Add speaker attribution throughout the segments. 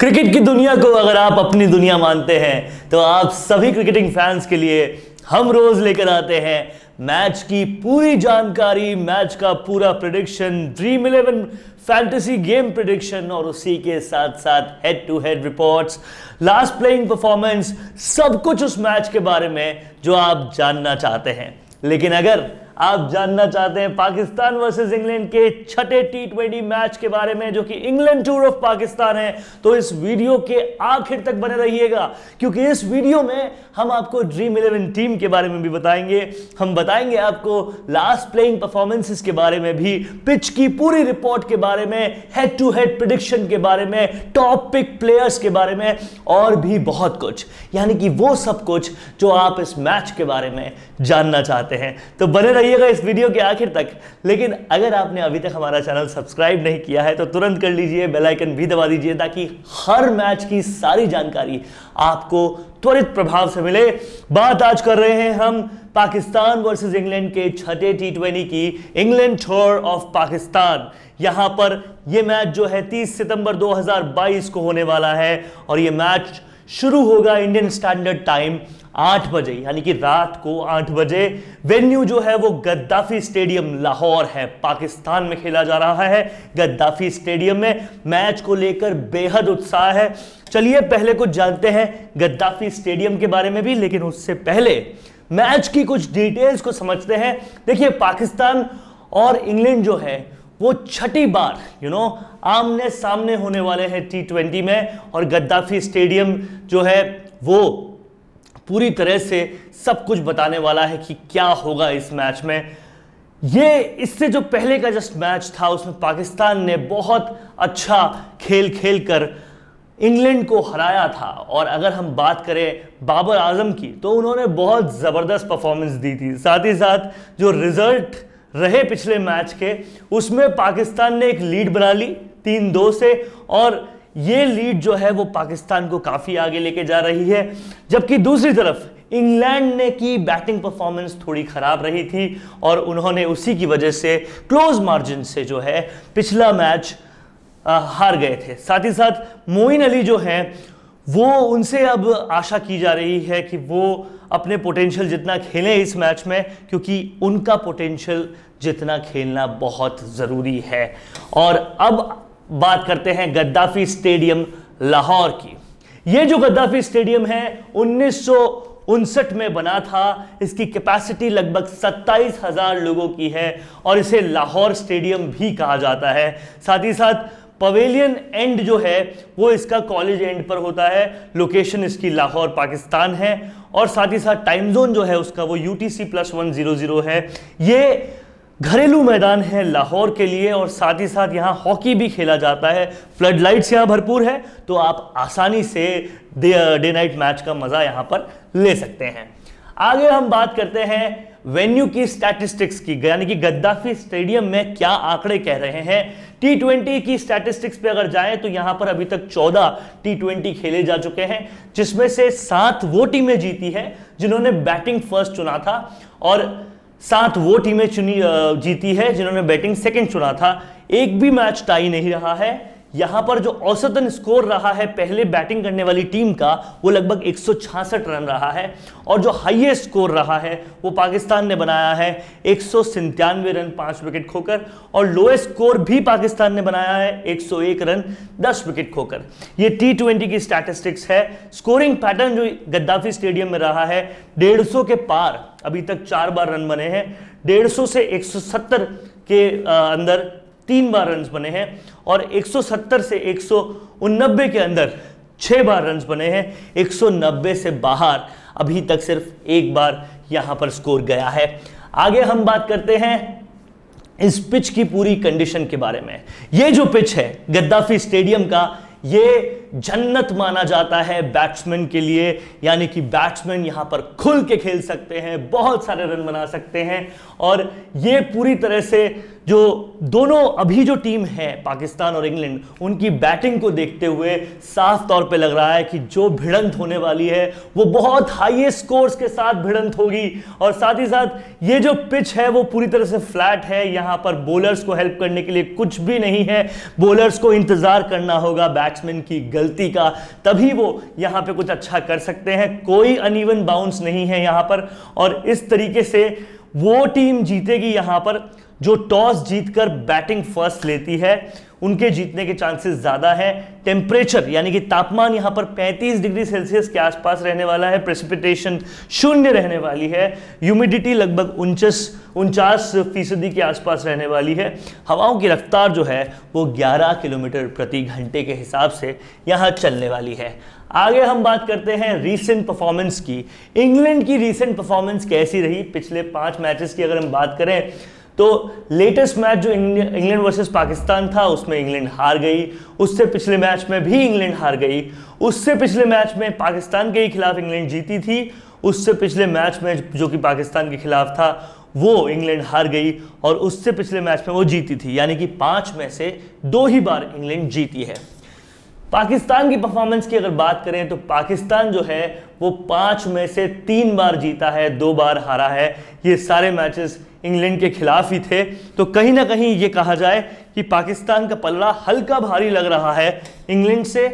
Speaker 1: Cricket की दुनिया को अगर आप अपनी दुनिया मानते हैं तो आप सभी क्रिकेटिंग फैंस के लिए हम रोज लेकर आते हैं मैच की पूरी जानकारी, मैच का पूरा prediction, Dream 11 fantasy game prediction और उसी के साथ साथ head to head reports, last playing performance, सब कुछ उस मैच के बारे में जो आप जानना चाहते हैं। लेकिन अगर आप जानना चाहते हैं पाकिस्तान वर्सेस इंग्लैंड के छठे T20 मैच के बारे में जो कि इंग्लैंड टूर ऑफ पाकिस्तान है, तो इस वीडियो के आखिर तक बने रहिएगा, क्योंकि इस वीडियो में हम आपको ड्रीम 11 टीम के बारे में भी बताएंगे। हम बताएंगे आपको लास्ट प्लेइंग परफॉर्मेंसेस के बारे में भी, पिच की पूरी रिपोर्ट के बारे में, हेड टू हेड प्रेडिक्शन के बारे में, टॉप पिक प्लेयर्स के बारे में और भी बहुत कुछ, यानी कि वो सब कुछ जो आप इस मैच के बारे में जानना चाहते हैं। तो बने रहिएगा इस वीडियो के आखिर तक। लेकिन अगर आपने अभी तक हमारा चैनल सब्सक्राइब नहीं किया है तो तुरंत कर लीजिए, बेल आइकन भी दबा दीजिए ताकि हर मैच की सारी जानकारी आपको त्वरित प्रभाव से मिले। बात आज कर रहे हैं हम पाकिस्तान वर्सेस इंग्लैंड के छठे T20 की, इंग्लैंड टूर ऑफ पाकिस्तान। यहां पर यह मैच जो है 30 सितंबर 2022 को होने वाला है और यह मैच शुरू होगा इंडियन स्टैंडर्ड टाइम 8 बजे, यानी कि रात को 8 बजे। वेन्यू जो है वो गद्दाफी स्टेडियम लाहौर है, पाकिस्तान में खेला जा रहा है। गद्दाफी स्टेडियम में मैच को लेकर बेहद उत्साह है। चलिए पहले कुछ जानते हैं गद्दाफी स्टेडियम के बारे में भी, लेकिन उससे पहले मैच की कुछ डिटेल्स को समझते हैं। देखिए, पाकिस्तान और इंग्लैंड जो है वो छठी बार आमने सामने होने वाले हैं T20 में, और गद्दाफी स्टेडियम जो है वो पूरी तरह से सब कुछ बताने वाला है कि क्या होगा इस मैच में। ये इससे जो पहले का जस्ट मैच था उसमें पाकिस्तान ने बहुत अच्छा खेल कर इंग्लैंड को हराया था, और अगर हम बात करें बाबर आजम की तो उन्होंने बहुत ज़बरदस्त परफॉर्मेंस दी थी। साथ ही साथ जो रिजल्ट रहे पिछले मैच के उसमें पाकिस्तान ने एक लीड बना ली 3-2 से, और ये लीड जो है वो पाकिस्तान को काफ़ी आगे लेके जा रही है। जबकि दूसरी तरफ इंग्लैंड ने की बैटिंग परफॉर्मेंस थोड़ी खराब रही थी और उन्होंने उसी की वजह से क्लोज मार्जिन से जो है पिछला मैच हार गए थे। साथ ही साथ मोइन अली जो हैं वो, उनसे अब आशा की जा रही है कि वो अपने पोटेंशियल जितना खेलें इस मैच में, क्योंकि उनका पोटेंशियल जितना खेलना बहुत ज़रूरी है। और अब बात करते हैं गद्दाफी स्टेडियम लाहौर की। ये जो गद्दाफी स्टेडियम है 1959 में बना था। इसकी कैपेसिटी लगभग 27,000 लोगों की है और इसे लाहौर स्टेडियम भी कहा जाता है। साथ ही साथ पवेलियन एंड जो है वो इसका कॉलेज एंड पर होता है। लोकेशन इसकी लाहौर पाकिस्तान है और साथ ही साथ टाइम जोन जो है उसका वो UTC+100 है। ये घरेलू मैदान है लाहौर के लिए और साथ ही साथ यहाँ हॉकी भी खेला जाता है। फ्लड लाइट्स यहाँ भरपूर है तो आप आसानी से डे नाइट मैच का मजा यहाँ पर ले सकते हैं। आगे हम बात करते हैं वेन्यू की स्टैटिस्टिक्स की, यानी कि गद्दाफी स्टेडियम में क्या आंकड़े कह रहे हैं। T20 की स्टैटिस्टिक्स पे अगर जाएं तो यहां पर अभी तक 14 T20 खेले जा चुके हैं, जिसमें से 7 वो टीमें जीती है जिन्होंने बैटिंग फर्स्ट चुना था और 7 वो टीमें जीती है जिन्होंने बैटिंग सेकंड चुना था। एक भी मैच टाई नहीं रहा है। यहां पर जो औसतन स्कोर रहा है पहले बैटिंग करने वाली टीम का वो लगभग 166 रन रहा है, और जो हाईएस्ट स्कोर रहा है वो पाकिस्तान ने बनाया है 197 रन 5 विकेट खोकर, और लोएस्ट स्कोर भी पाकिस्तान ने बनाया है 101 रन 10 विकेट खोकर। ये T20 की स्टैटिस्टिक्स है। स्कोरिंग पैटर्न जो गद्दाफी स्टेडियम में रहा है 150 के पार अभी तक 4 बार रन बने हैं, 150 से 170 के अंदर 3 बार रन्स बने हैं, और 170 से 189 के अंदर 6 बार रन्स बने हैं। 190 से बाहर अभी तक सिर्फ 1 बार यहां पर स्कोर गया है। आगे हम बात करते हैं इस पिच की पूरी कंडीशन के बारे में। ये जो पिच है गद्दाफी स्टेडियम का, ये जन्नत माना जाता है बैट्समैन के लिए, यानी कि बैट्समैन यहां पर खुल के खेल सकते हैं, बहुत सारे रन बना सकते हैं। और ये पूरी तरह से जो दोनों अभी जो टीम है पाकिस्तान और इंग्लैंड, उनकी बैटिंग को देखते हुए साफ तौर पे लग रहा है कि जो भिड़ंत होने वाली है वो बहुत हाईएस्ट स्कोर्स के साथ भिड़ंत होगी। और साथ ही साथ ये जो पिच है वो पूरी तरह से फ्लैट है, यहां पर बॉलर्स को हेल्प करने के लिए कुछ भी नहीं है। बॉलर्स को इंतजार करना होगा बैट्समैन की गलती का, तभी वो यहाँ पे कुछ अच्छा कर सकते हैं। कोई अनइवन बाउंस नहीं है यहाँ पर, और इस तरीके से वो टीम जीतेगी यहाँ पर जो टॉस जीतकर बैटिंग फर्स्ट लेती है, उनके जीतने के चांसेस ज्यादा है। टेम्परेचर यानी कि तापमान यहाँ पर 35 डिग्री सेल्सियस के आसपास रहने वाला है। प्रेसिपिटेशन 0 रहने वाली है। ह्यूमिडिटी लगभग 49% के आसपास रहने वाली है। हवाओं की रफ्तार जो है वो 11 किलोमीटर प्रति घंटे के हिसाब से यहाँ चलने वाली है। आगे हम बात करते हैं रीसेंट परफॉर्मेंस की। इंग्लैंड की रीसेंट परफॉर्मेंस कैसी रही पिछले 5 मैचेस की अगर हम बात करें तो लेटेस्ट मैच जो इंग्लैंड वर्सेस पाकिस्तान था उसमें इंग्लैंड हार गई। उससे पिछले मैच में भी इंग्लैंड हार गई। उससे पिछले मैच में पाकिस्तान के खिलाफ इंग्लैंड जीती थी। उससे पिछले मैच में जो कि पाकिस्तान के खिलाफ था वो इंग्लैंड हार गई, और उससे पिछले मैच में वो जीती थी। यानी कि 5 में से 2 ही बार इंग्लैंड जीती है। पाकिस्तान की परफॉर्मेंस की अगर बात करें तो पाकिस्तान जो है वो 5 में से 3 बार जीता है, 2 बार हारा है। ये सारे मैचेस इंग्लैंड के खिलाफ ही थे। तो कहीं ना कहीं ये कहा जाए कि पाकिस्तान का पलड़ा हल्का भारी लग रहा है इंग्लैंड से।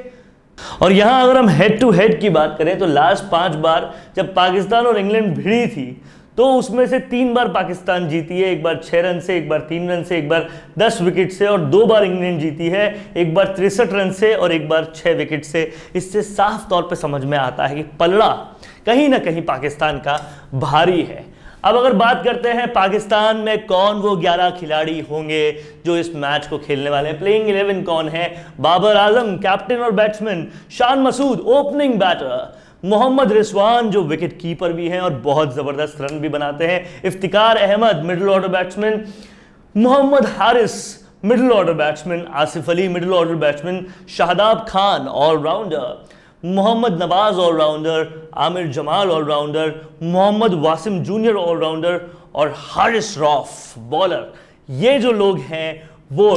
Speaker 1: और यहां अगर हम हेड टू हेड की बात करें तो लास्ट 5 बार जब पाकिस्तान और इंग्लैंड भिड़ी थी तो उसमें से 3 बार पाकिस्तान जीती है। एक बार 6 रन से, एक बार 3 रन से, एक बार 10 विकेट से, और 2 बार इंग्लैंड जीती है, एक बार 63 रन से और एक बार 6 विकेट से। इससे साफ तौर पे समझ में आता है कि पलड़ा कहीं ना कहीं पाकिस्तान का भारी है। अब अगर बात करते हैं पाकिस्तान में कौन वो 11 खिलाड़ी होंगे जो इस मैच को खेलने वाले हैं, प्लेइंग 11 कौन है? बाबर आजम कैप्टन और batsman, Shan Masood opening batter, Mohammad Rizwan जो विकेट कीपर भी हैं और बहुत जबरदस्त रन भी बनाते हैं, Iftikhar Ahmed middle order batsman, Mohammad Haris middle order batsman, Asif Ali middle order batsman, Shadab Khan allrounder, Mohammad Nawaz allrounder, Aamir Jamal allrounder, Mohammad Wasim junior allrounder और हारिस रौफ बॉलर। ये जो लोग हैं वो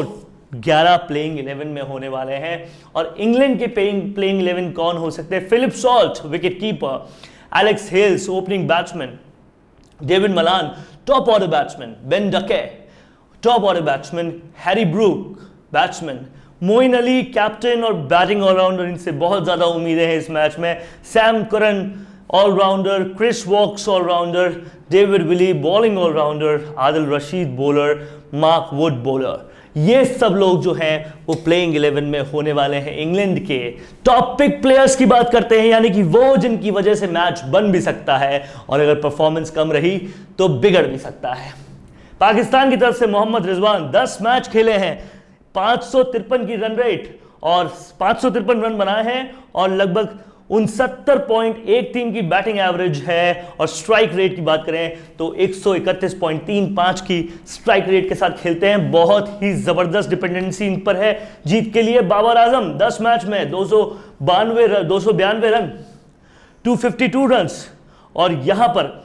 Speaker 1: 11 प्लेइंग 11 में होने वाले हैं। और इंग्लैंड के प्लेइंग 11 कौन हो सकते हैं? Philip Salt wicket keeper, Alex Hales opening batsman, David Malan top order batsman, Ben Duckett top order batsman, Harry Brook batsman, Moeen Ali captain और बैटिंग ऑलराउंडर, इनसे बहुत ज्यादा उम्मीदें हैं इस मैच में, Sam Curran allrounder, Chris Woakes allrounder, David Willey bowling allrounder, Adil Rashid bowler, Mark Wood bowler. ये सब लोग जो हैं वो प्लेइंग 11 में होने वाले हैं। इंग्लैंड के टॉप पिक प्लेयर्स की बात करते हैं, यानी कि वो जिनकी वजह से मैच बन भी सकता है और अगर परफॉर्मेंस कम रही तो बिगड़ भी सकता है। पाकिस्तान की तरफ से मोहम्मद रिजवान 10 मैच खेले हैं, 553 की रन रेट और 553 रन बनाए हैं और लगभग 69.13 की बैटिंग एवरेज है। और स्ट्राइक रेट की बात करें तो 131.35 की स्ट्राइक रेट के साथ खेलते हैं। बहुत ही जबरदस्त डिपेंडेंसी इन पर है जीत के लिए। बाबर आजम 10 मैच में 292 रन, 252 रन और यहां पर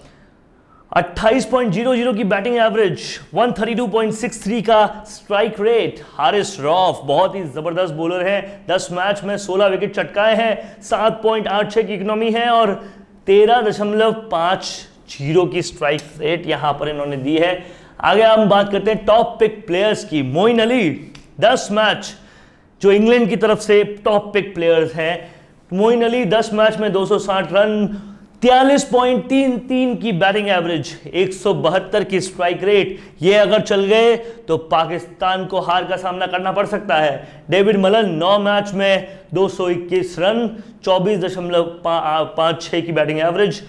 Speaker 1: 28.00 की बैटिंग एवरेज, 132.63 का स्ट्राइक रेट। हारिस रौफ बहुत ही जबरदस्त बॉलर है, 10 मैच में 16 विकेट चटकाए हैं, 7.86 की इकोनॉमी है और 13.50 की स्ट्राइक रेट यहां पर इन्होंने दी है। आगे हम बात करते हैं टॉप पिक प्लेयर्स की। मोइन अली 10 मैच जो इंग्लैंड की तरफ से टॉप पिक प्लेयर्स हैं। मोइन अली 10 मैच में 260 रन, 43.33 की बैटिंग एवरेज, 172 की स्ट्राइक रेट। ये अगर चल गए तो पाकिस्तान को हार का सामना करना पड़ सकता है। डेविड मलन 9 मैच में 221 रन, 24.56 की बैटिंग एवरेज,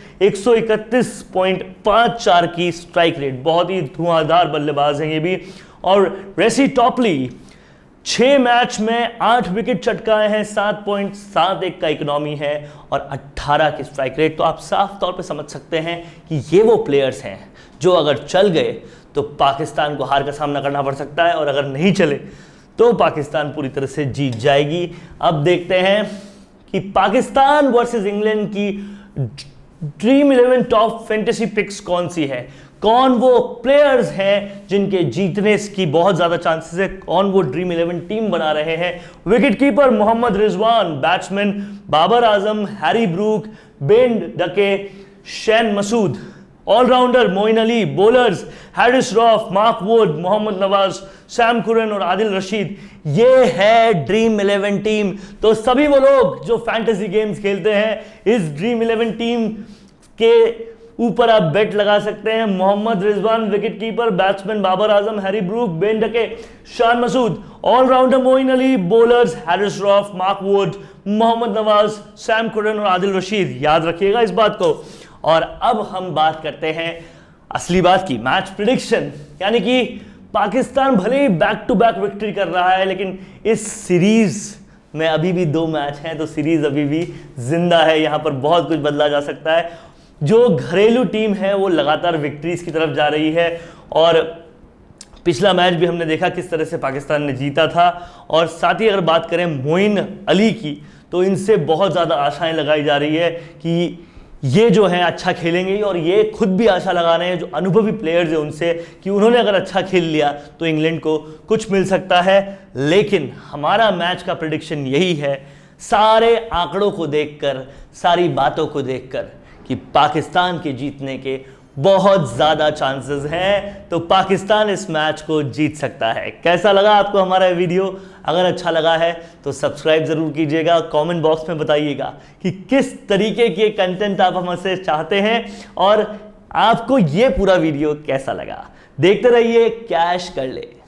Speaker 1: 131.54 की स्ट्राइक रेट। बहुत ही धुआंधार बल्लेबाज हैं ये भी। और रेसी टॉपली 6 मैच में 8 विकेट चटकाए हैं, 7.71 का इकोनॉमी है और 18 की स्ट्राइक रेट। तो आप साफ तौर पे समझ सकते हैं कि ये वो प्लेयर्स हैं जो अगर चल गए तो पाकिस्तान को हार का सामना करना पड़ सकता है और अगर नहीं चले तो पाकिस्तान पूरी तरह से जीत जाएगी। अब देखते हैं कि पाकिस्तान वर्सेस इंग्लैंड की ड्रीम 11 टॉप फैंटेसी पिक्स कौन सी है, कौन वो प्लेयर्स हैं जिनके जीतने की बहुत ज्यादा चांसेस है, कौन वो ड्रीम 11 टीम बना रहे हैं। Wicket keeper Mohammad Rizwan, batsman Babar Azam, Harry Brook, Ben Duckett, Shan Masood, allrounder Moeen Ali, bowlers Haris Rauf, Mark Wood, Mohammad Nawaz, Sam Curran और आदिल रशीद। ये है ड्रीम 11 टीम। तो सभी वो लोग जो फैंटेसी गेम्स खेलते हैं, इस ड्रीम 11 टीम के ऊपर आप बेट लगा सकते हैं। Mohammad Rizwan wicket keeper, batsman Babar Azam, Harry Brook, Ben Duckett, Shan Masood, allrounder Moeen Ali, bowlers Haris Rauf, Mark Wood, Mohammad Nawaz, Sam Curran और आदिल रशीद। याद रखिएगा इस बात को। और अब हम बात करते हैं असली बात की, मैच प्रिडिक्शन। यानी कि पाकिस्तान भले ही बैक टू बैक विक्ट्री कर रहा है, लेकिन इस सीरीज में अभी भी 2 मैच हैं, तो सीरीज अभी भी जिंदा है। यहां पर बहुत कुछ बदला जा सकता है। जो घरेलू टीम है वो लगातार विक्ट्रीज की तरफ जा रही है, और पिछला मैच भी हमने देखा किस तरह से पाकिस्तान ने जीता था। और साथ ही अगर बात करें मोइन अली की, तो इनसे बहुत ज़्यादा आशाएं लगाई जा रही है कि ये जो हैं अच्छा खेलेंगे, और ये खुद भी आशा लगा रहे हैं जो अनुभवी प्लेयर्स हैं उनसे, कि उन्होंने अगर अच्छा खेल लिया तो इंग्लैंड को कुछ मिल सकता है। लेकिन हमारा मैच का प्रेडिक्शन यही है, सारे आंकड़ों को देखकर, सारी बातों को देखकर, कि पाकिस्तान के जीतने के बहुत ज़्यादा चांसेस हैं। तो पाकिस्तान इस मैच को जीत सकता है। कैसा लगा आपको हमारा वीडियो? अगर अच्छा लगा है तो सब्सक्राइब ज़रूर कीजिएगा। कमेंट बॉक्स में बताइएगा कि किस तरीके के कंटेंट आप हमसे चाहते हैं, और आपको ये पूरा वीडियो कैसा लगा। देखते रहिए कैश कर ले।